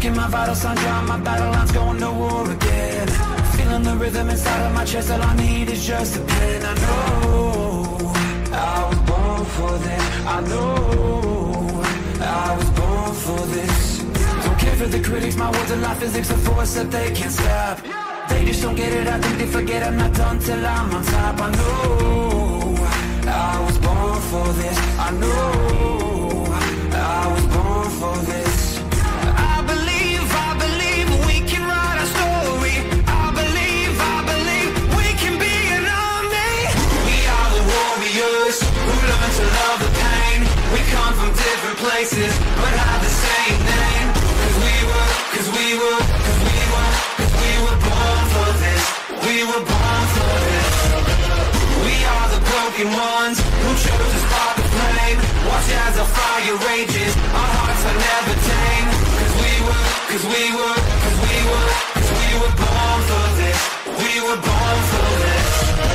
Checking my vital signs, drawing my battle lines, going to war again. Feeling the rhythm inside of my chest, all I need is just a pen. I know I was born for this. I know I was born for this. Don't care for the critics, my words are like physics, a force that they can't stop. They just don't get it, I think they forget I'm not done till I'm on top. I know I was born for this. I know I was born for this. I believe we can write our story. I believe we can be an army. We are the warriors who learn to love the pain. We come from different places, but have the same name. Cause we were born for this. We were born for this. We are the broken ones who chose to spark the flame. Watch as the fire rages, our hearts are never tame. Cause we were born for this. We were born for this.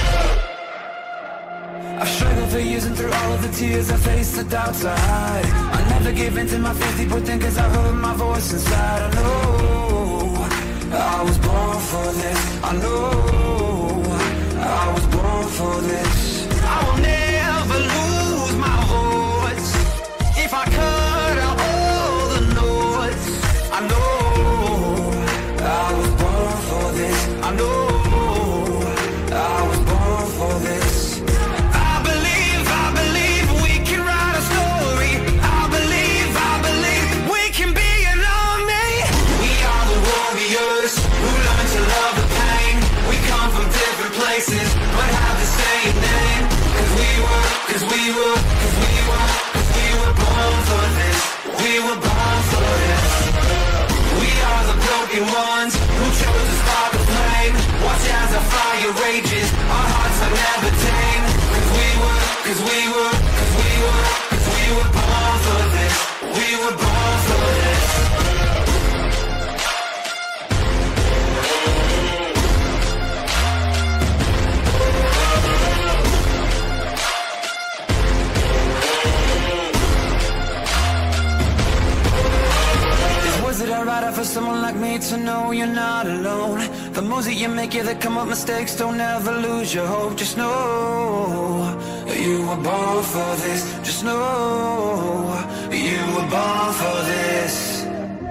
I've struggled for years and through all of the tears I faced the doubts I hide. I never gave in to my fears deep within, cause I heard my voice inside. I know I was born for this. I know I was born for this. I will never lose my voice. If I cut out all the noise, I know I was born for this. I know I was born for this. I believe we can write a story. I believe we can be an army. We are the warriors who learn to love the pain. We come from different places, but have the same name. Cause we were born for this. We were born for this. We are the broken ones who chose to spark the flame. Watch as the fire rages, our hearts are never tame. Cause we were born for this. We were born for this. Is it alright for someone like me to know you're not alone? The moves that you make, yeah, that come up mistakes, don't ever lose your hope. Just know you were born for this. Just know you were born for this.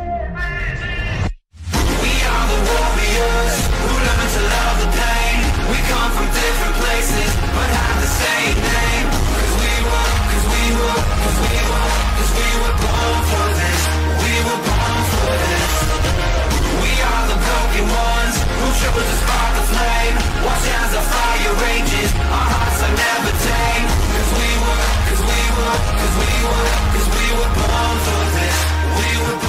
We are the warriors who learn to love the pain. We come from different places, but have the same name. Cause we were born for this. We were born for this. We are the broken ones who chose to spark the flame. Watch as the fire rages, our hearts are never tame. Cause we were born for this. We were born